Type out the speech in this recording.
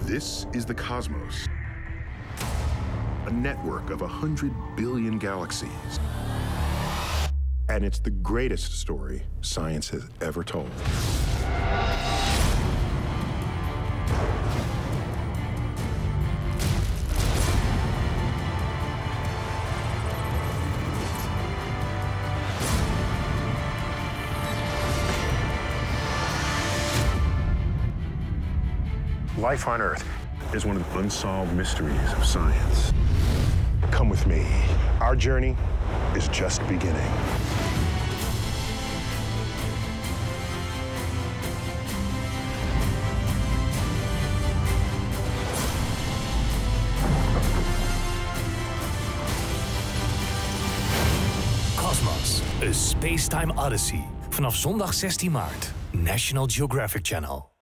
This is the cosmos, a network of 100 billion galaxies. And it's the greatest story science has ever told. Life on Earth is one of the unsolved mysteries of science. Come with me. Our journey is just beginning. Cosmos, a Spacetime Odyssey. Vanaf zondag 16 maart. National Geographic Channel.